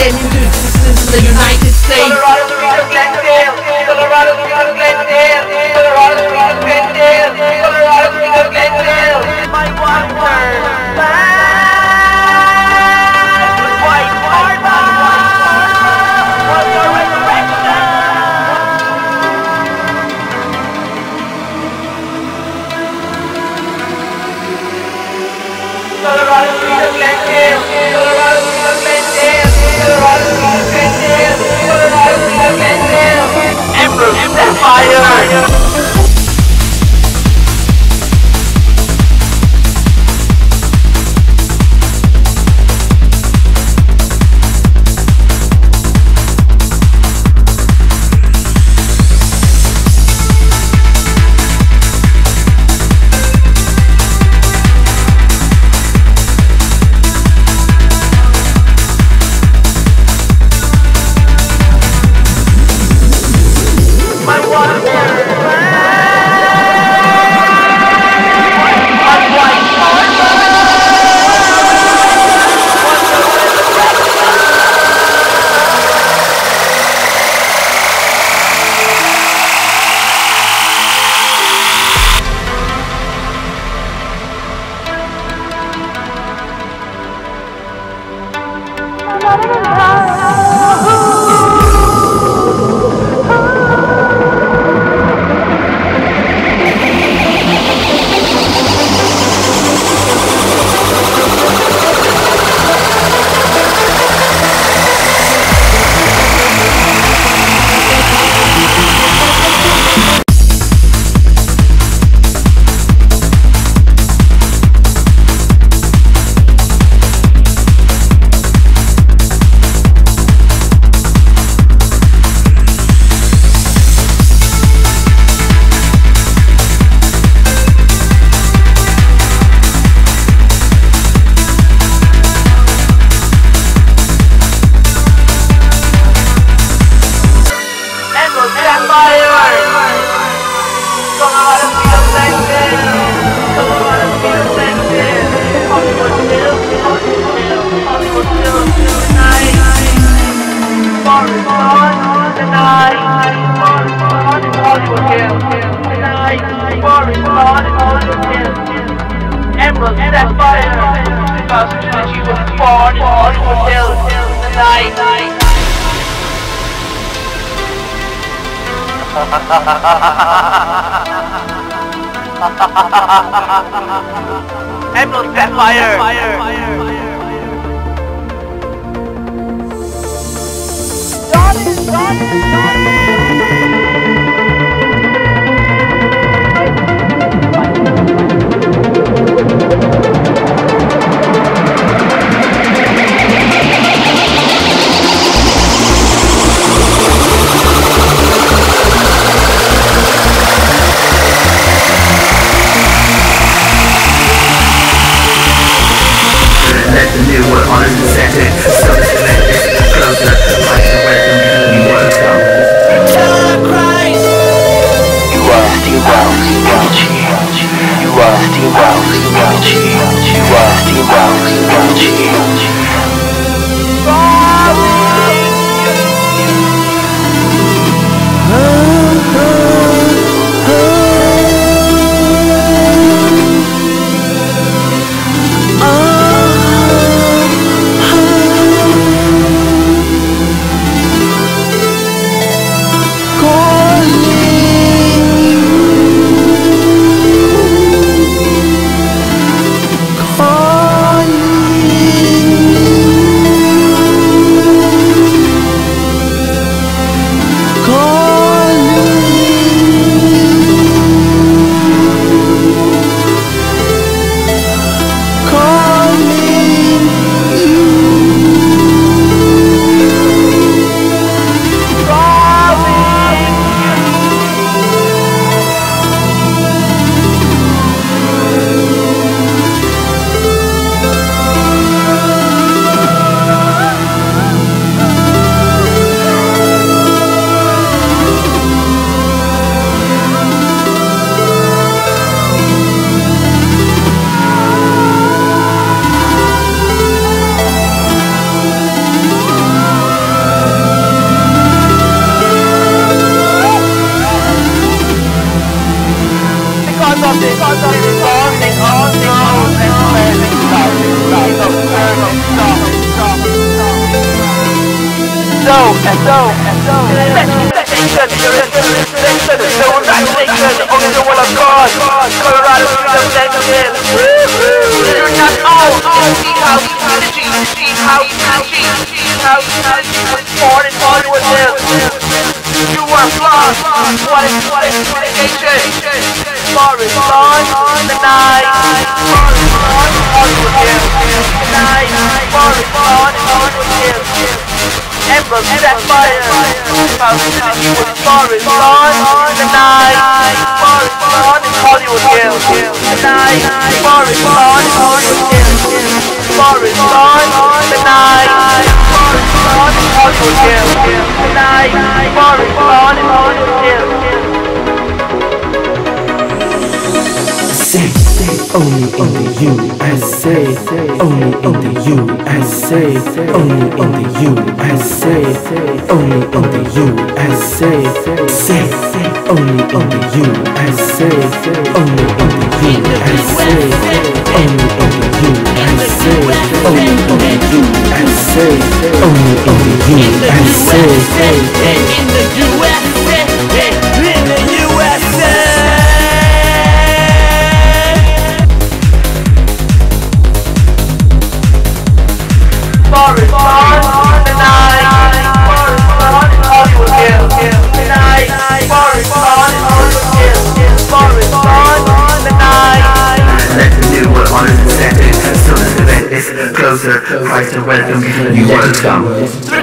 10 minutes, this is the United States. Colorado, Glendale, Colorado, Glendale, Colorado, Glendale, Colorado, Glendale. My wonder, white Arma was the resurrection. Colorado, Glendale, Colorado, Glendale, Colorado, Glendale, Colorado, Glendale. Emerald Sapphire. Emerald Sapphire, because she was born in Hollywood Hills tonight. Emerald Sapphire. Let the new world on the setting, so disconnected, closer, like the welcome, you welcome. Christ. You are still Welch. You are still Welch. You are still Welch. Calling You are flawed. What is communication? Forest on the night. Forest on the hill. Tonight. Forest on the hill. Emblem set fire. City was forest on the night. Forest on Hollywood Hill. Tonight. Forest on the hill. Forest on the night. Forest on Hollywood Hill. Tonight. Forest on Hollywood Hill. Only in the USA, only in the USA, only in the USA, only in the USA, say, only in the USA, only in the USA, only in the USA, only in the USA, only in the USA, in the USA. Forest on the night. Forest on Hollywood Hill. Tonight. Forest on Hollywood Hill. Forest on the night. Let the new world honors and accepted. So this event is closer. Christ and welcome you to the new world.